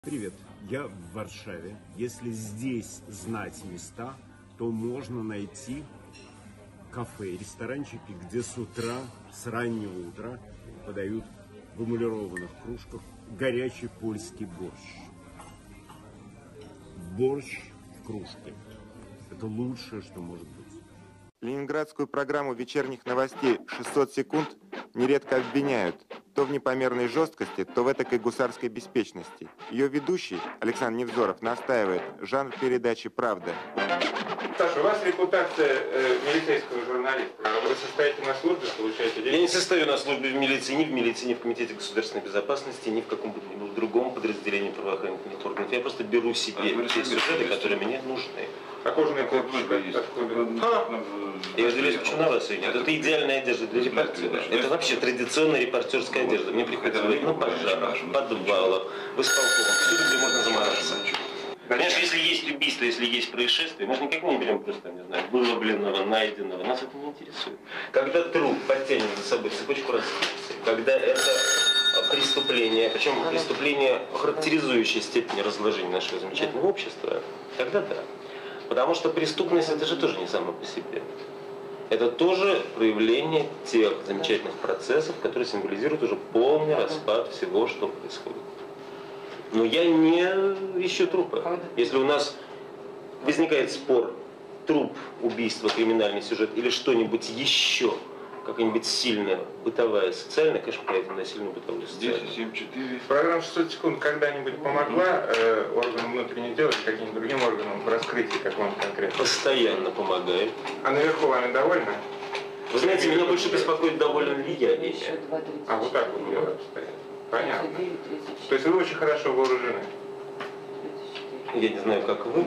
Привет, я в Варшаве. Если здесь знать места, то можно найти кафе, ресторанчики, где с утра, с раннего утра подают в эмалированных кружках горячий польский борщ. Борщ в кружке. Это лучшее, что может быть. Ленинградскую программу вечерних новостей «600 секунд» нередко обвиняют то в непомерной жесткости, то в этакой гусарской беспечности. Ее ведущий, Александр Невзоров, настаивает: жанр передачи «Правда». Саша, у вас репутация милицейского журналиста. Вы состоите на службе, получаете деньги? Я не состою на службе в милиции, ни в Комитете государственной безопасности, ни в каком-то другом подразделении правоохранительных органов. Я просто беру себе те сюжеты, которые мне нужны. Кожаный клуб. Я разделяюсь, почему на вас идет. Это идеальная одежда для репортера. Это вообще традиционная репортерская одежда. Мне приходится быть на пожарах, в подвалах, в исполкомах, всюду, где можно замораться. Понимаешь, если есть убийство, если есть происшествие, мы же никогда не берем просто, не знаю, выловленного, найденного. Нас это не интересует. Когда труп подтянет за собой цепочку раскрытия, когда это преступление, причем преступление, характеризующее степень разложения нашего замечательного общества, тогда да. Потому что преступность — это же тоже не само по себе. Это тоже проявление тех замечательных процессов, которые символизируют уже полный распад всего, что происходит. Но я не ищу трупа. Если у нас возникает спор, труп, убийство, криминальный сюжет или что-нибудь еще, какая-нибудь сильная бытовая, социальная, конечно, поэтому на сильную бытовую социальную. 10-7-4. Программа 600 секунд когда-нибудь помогла органам внутренних дел или каким-нибудь другим органам в раскрытии какого-нибудь конкретного? Постоянно помогает. А наверху вами довольны? Вы знаете, меня больше беспокоит, доволен ли я ими. А вот так вот дело обстоит. Понятно. То есть вы очень хорошо вооружены? Я не знаю, как вы.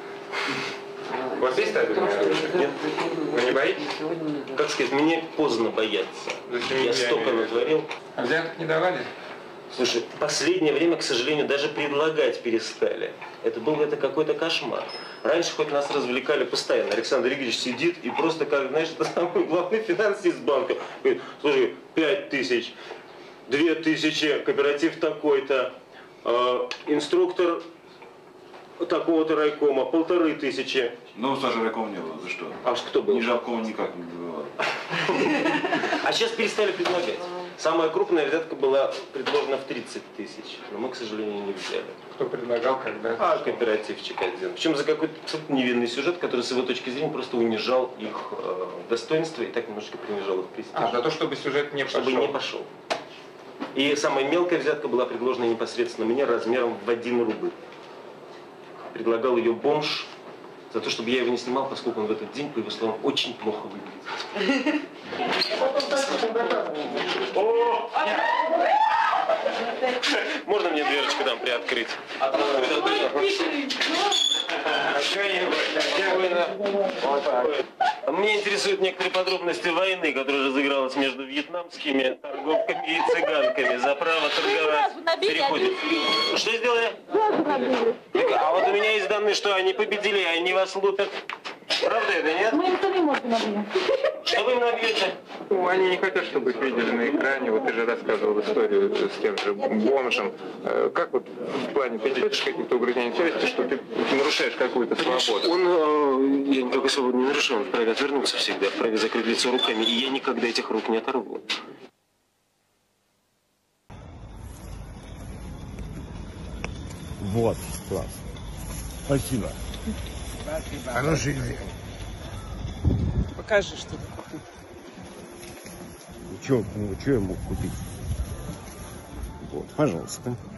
У вас есть табельное оружие? Нет. Вы не боитесь? Как сказать, мне поздно бояться. Я столько натворил. А взяток не давали? Слушай, в последнее время, к сожалению, даже предлагать перестали. Это какой-то кошмар. Раньше хоть нас развлекали постоянно. Александр Игоревич сидит и просто, как, знаешь, это самый главный финансист банка. Говорит: слушай, 5000, 2000, кооператив такой-то, инструктор такого-то райкома, 1500. Ну, Саша, райкома не было, за что? А кто был? Ни Жалкова никак не бывало. А сейчас перестали предлагать. Самая крупная взятка была предложена в 30 000, но мы, к сожалению, не взяли. Кто предлагал, когда? Кооперативчик один. Причем за какой-то абсолютно невинный сюжет, который с его точки зрения просто унижал их достоинство и так немножко принижал их престиж. За то, чтобы сюжет не пошел. Чтобы не пошел. И самая мелкая взятка была предложена непосредственно мне размером в 1 рубль. Предлагал ее бомж за то, чтобы я его не снимал, поскольку он в этот день, по его словам, очень плохо выглядит. Можно мне дверочку там приоткрыть? Меня интересуют некоторые подробности войны, которая разыгралась между вьетнамскими торговками и цыганками за право торговать переходит. Что сделали? А вот у меня есть данные, что они победили, и они вас лупят. Правда это, нет? Мы им сами морду набьем. Что вы им набьете? Ну, они не хотят, чтобы их видели на экране. Вот ты же рассказывал историю с тем же бомжем. Как вот в плане, ты не хочешь каких-то угрызений совести, что ты нарушаешь какую-то свободу? Я никакой свободы не нарушил, он вправе отвернуться всегда, вправе закрыть лицо руками, и я никогда этих рук не оторву. Вот, класс. Спасибо. Хороший день. Покажи, что ты купил. Что я мог купить? Вот, пожалуйста.